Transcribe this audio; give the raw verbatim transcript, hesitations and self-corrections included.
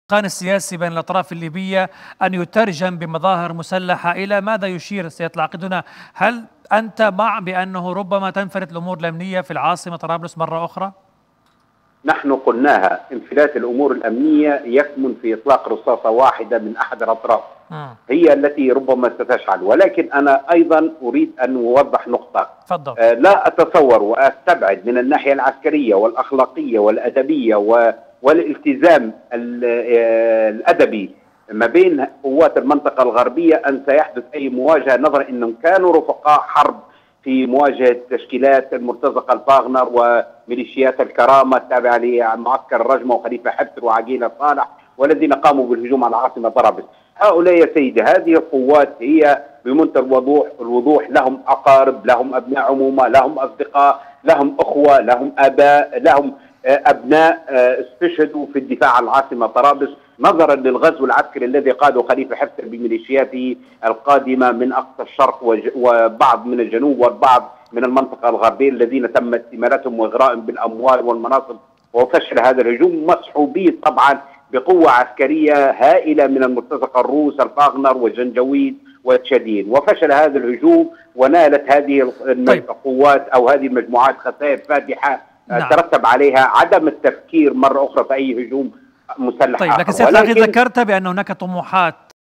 السياسي بين الأطراف الليبية أن يترجم بمظاهر مسلحة. إلى ماذا يشير سيادة العقيد هنا؟ هل أنت مع بأنه ربما تنفلت الأمور الأمنية في العاصمة طرابلس مرة أخرى؟ نحن قلناها، انفلات الأمور الأمنية يكمن في إطلاق رصاصة واحدة من أحد الأطراف هي التي ربما ستشعل. ولكن أنا أيضا أريد أن أوضح نقطة. فضل. آه لا أتصور وأستبعد من الناحية العسكرية والأخلاقية والأدبية والالتزام الأدبي ما بين قوات المنطقة الغربية أن سيحدث أي مواجهة، نظرا أنهم كانوا رفقاء حرب في مواجهة تشكيلات المرتزقة الفاغنر وميليشيات الكرامة التابعة لمعسكر الرجمة وخليفة حفتر وعقيلة صالح، والذين قاموا بالهجوم على العاصمة طرابلس. هؤلاء يا سيدي هذه القوات هي بمنتهى الوضوح الوضوح لهم أقارب، لهم أبناء عمومة، لهم أصدقاء، لهم أخوة، لهم آباء، لهم أبناء استشهدوا في الدفاع عن العاصمة طرابلس نظرا للغزو العسكري الذي قاده خليفة حفتر بميليشياته القادمة من أقصى الشرق وبعض من الجنوب والبعض من المنطقة الغربية الذين تم استمالتهم وإغرائهم بالأموال والمناصب. وفشل هذا الهجوم مصحوبي طبعا بقوة عسكرية هائلة من المرتزقة الروس الفاغنر والجنجويد والتشادين. وفشل هذا الهجوم ونالت هذه القوات أو هذه المجموعات خسائر فادحة. نعم. ترتب عليها عدم التفكير مرة أخرى في أي هجوم مسلح. طيب، لكن سيادة العقيد ذكرت بأن هناك طموحات